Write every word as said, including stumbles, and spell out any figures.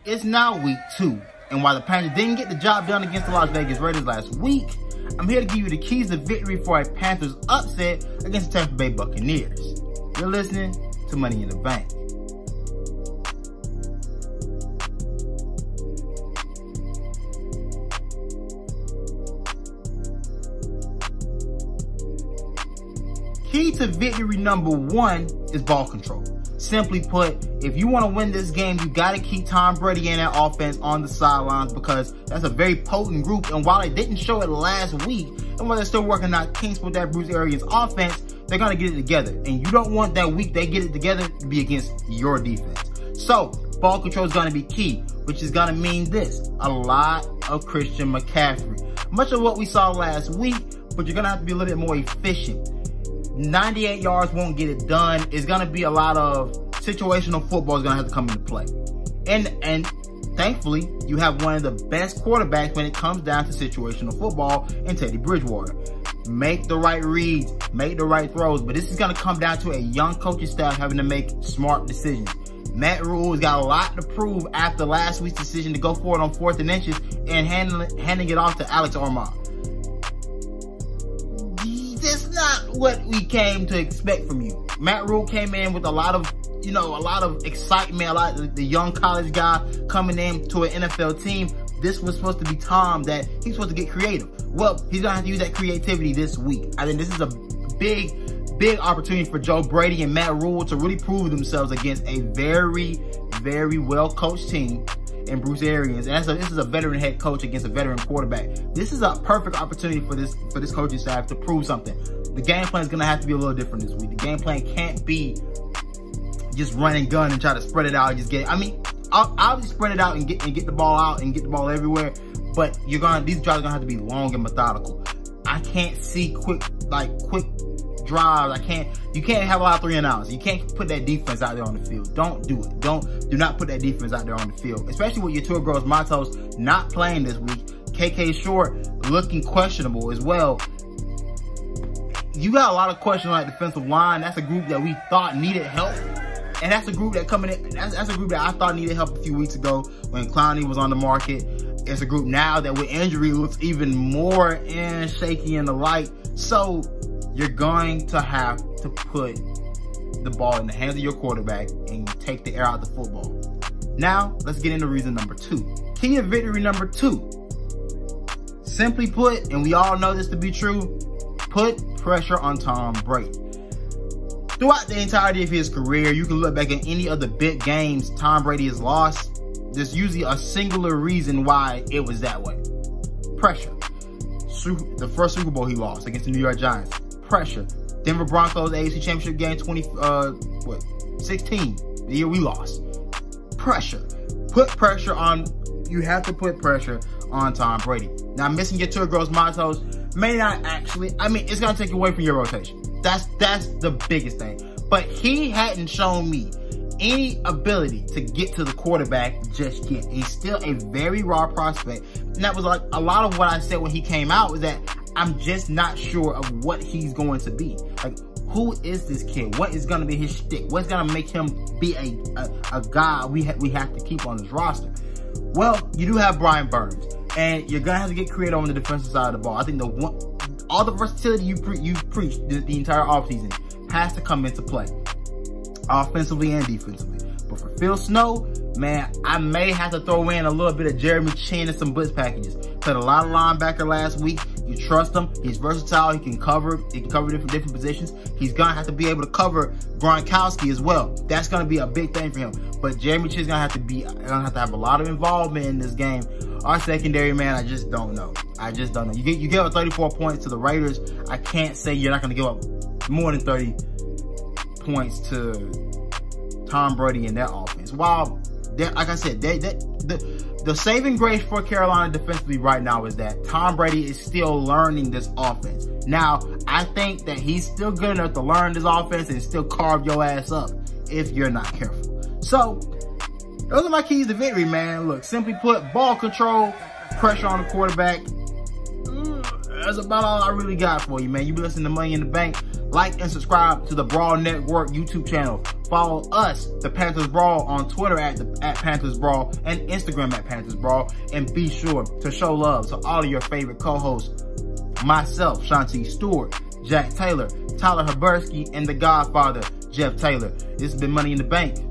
it's now week two. And while the Panthers didn't get the job done against the Las Vegas Raiders last week, I'm here to give you the keys to victory for a Panthers upset against the Tampa Bay Buccaneers. You're listening to Money in the Bank. Key to victory number one is ball control. Simply put, if you want to win this game, you got to keep Tom Brady and that offense on the sidelines, because that's a very potent group. And while they didn't show it last week, and while they're still working out kinks with that Bruce Arians offense, they're going to get it together. And you don't want that week they get it together to be against your defense. So ball control is going to be key, which is going to mean this: a lot of Christian McCaffrey. Much of what we saw last week, but you're going to have to be a little bit more efficient. ninety-eight yards won't get it done. It's going to be a lot of situational football is going to have to come into play. And and thankfully, you have one of the best quarterbacks when it comes down to situational football in Teddy Bridgewater. Make the right reads, make the right throws, but this is going to come down to a young coaching staff having to make smart decisions. Matt Rule has got a lot to prove after last week's decision to go for it on fourth and inches and handling, handing it off to Alex Armand. That's not what we came to expect from you. Matt Rule came in with a lot of, you know, a lot of excitement, a lot of the young college guy coming in to an N F L team. This was supposed to be Tom, that he's supposed to get creative. Well, he's gonna have to use that creativity this week. I think this is a big, big opportunity for Joe Brady and Matt Rule to really prove themselves against a very, very well-coached team and Bruce Arians. And that's a, this is a veteran head coach against a veteran quarterback. This is a perfect opportunity for this for this coaching staff to prove something. The game plan is going to have to be a little different this week. The game plan can't be just run and gun and try to spread it out and just get, I mean, I'll, I'll just spread it out and get and get the ball out and get the ball everywhere. But you're gonna these drives are gonna have to be long and methodical. I can't see quick like quick drives. I can't. You can't have a lot of three and outs. You can't put that defense out there on the field. Don't do it. Don't do not put that defense out there on the field, especially with your Tua Gross Matos not playing this week. K K Short looking questionable as well. You got a lot of questions on that defensive line. That's a group that we thought needed help. And that's a group that coming in, that's, that's a group that I thought needed help a few weeks ago when Clowney was on the market. It's a group now that with injury looks even more in shaky in the light. So you're going to have to put the ball in the hands of your quarterback and take the air out of the football. Now, let's get into reason number two. Key to victory number two. Simply put, and we all know this to be true, put pressure on Tom Brady. Throughout the entirety of his career, you can look back at any of the big games Tom Brady has lost. There's usually a singular reason why it was that way. Pressure. The first Super Bowl he lost against the New York Giants. Pressure. Denver Broncos A F C Championship game twenty, uh, what, sixteen, the year we lost. Pressure. Put pressure on, you have to put pressure on Tom Brady. Now, missing your Tua Gross Matos may not actually, I mean, it's going to take away from your rotation. That's that's the biggest thing. But he hadn't shown me any ability to get to the quarterback just yet. He's still a very raw prospect. And that was like a lot of what I said when he came out, was that I'm just not sure of what he's going to be. Like, who is this kid? What is going to be his shtick? What's going to make him be a, a, a guy we, ha we have to keep on this roster? Well, you do have Brian Burns, and you're going to have to get creative on the defensive side of the ball. I think the one, all the versatility you pre you've preached the, the entire offseason has to come into play, offensively and defensively. But for Phil Snow, man, I may have to throw in a little bit of Jeremy Chin and some blitz packages. Played a lot of linebacker last week. You trust him. He's versatile. He can cover. He can cover different different positions. He's gonna have to be able to cover Gronkowski as well. That's gonna be a big thing for him. But Jeremy Chin's gonna have to be gonna have to have a lot of involvement in this game. Our secondary, man, I just don't know. I just don't know. You get you give up thirty-four points to the Raiders. I can't say you're not gonna give up more than thirty points to Tom Brady in that offense. While, like I said, they, they, the the saving grace for Carolina defensively right now is that Tom Brady is still learning this offense. Now, I think that he's still good enough to learn this offense and still carve your ass up if you're not careful. So, those are my keys to victory, man. Look, simply put, ball control, pressure on the quarterback. that's about all I really got for you, man. You been listening to Money in the Bank. Like and subscribe to the Brawl Network YouTube channel. Follow us, the Panthers Brawl, on Twitter at, the, at Panthers Brawl and Instagram at Panthers Brawl. And be sure to show love to all of your favorite co-hosts, myself, Shontis Stewart, Jack Taylor, Tyler Habursky, and the Godfather, Jeff Taylor. This has been Money in the Bank.